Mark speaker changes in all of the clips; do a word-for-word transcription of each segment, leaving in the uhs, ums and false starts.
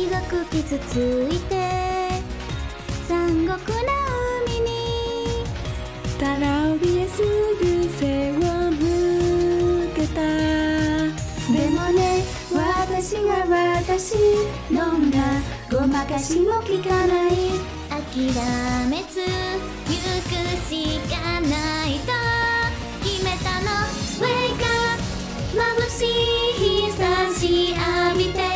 Speaker 1: ひどく傷ついて残酷な海に
Speaker 2: たら怯えすぐ背を向けた。でもね、私は私、どんなごまかしも効かない。
Speaker 1: 諦めず行くしかないと決めたの。 Wake up 眩しい日差し浴びて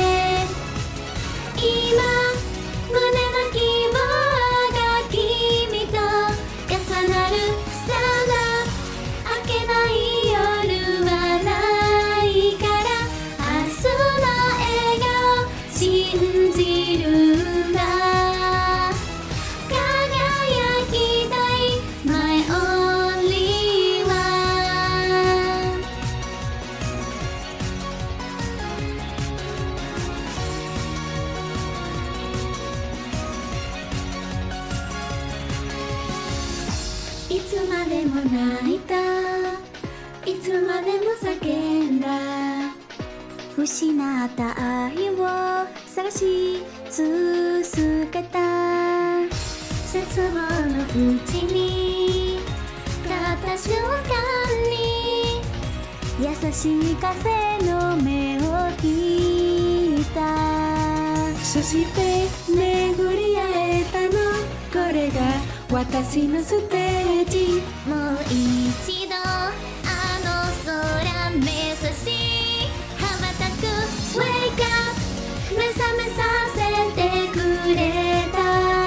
Speaker 1: 今胸の希望が君と重なる。スターが明けない夜はないから明日の笑顔信じるんだ。輝きたい My only one。 いつまでも泣いた、いつまでも叫んだ。失った愛を探し続けた。絶望の淵に立った瞬間に優しい風の目を引いた。
Speaker 2: そして巡り会えたの、これが私のステージ。
Speaker 1: もう一度あの空目指し羽ばたく。 Wake up 目覚めさせてくれた。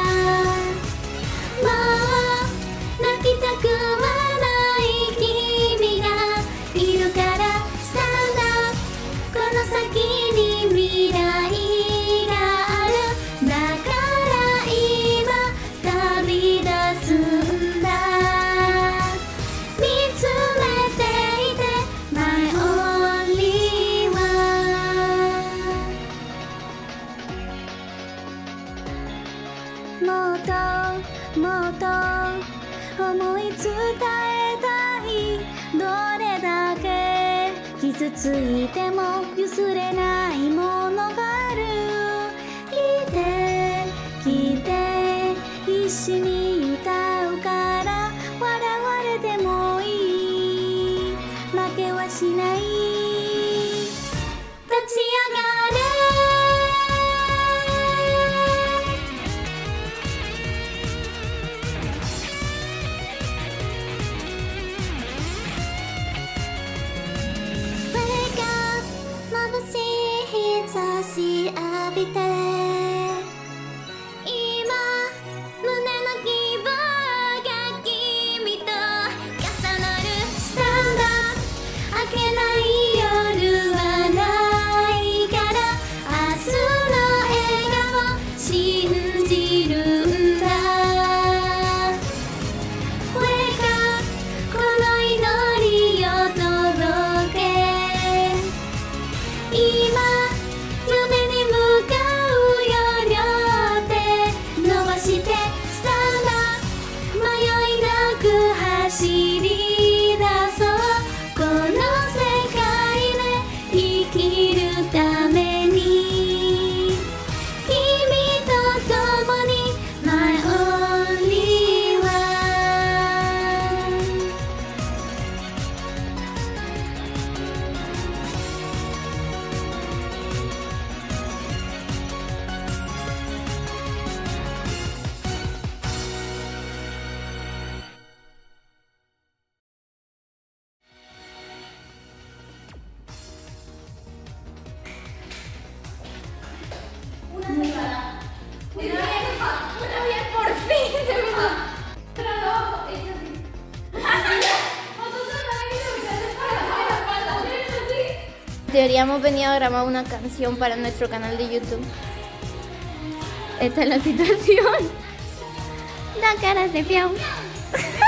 Speaker 1: もう泣きたくはない君がいるから。スタンドこの先に未来がある。だから今旅立つんだ。見つめていて My only one。 もっともっと思い伝えたい。どれだけ傷ついても譲れないものがある。聞いて聞いて一緒に歌うから笑われてもいい。負けはしない。立ち上がれ。Wake up 眩しい日差し浴びて今胸の希望が君と重なる。スタンド明けない夜はないから明日の笑顔信じるんだ。 Wake up この祈りを届け。今夢に向かうよ両手伸ばして。スタンド迷いなく走り出そう。この世界で生きるために君と共に My only one。 En teoría hemos venido a grabar una canción para nuestro canal de YouTube. Esta es la situación. Da caras de fiao.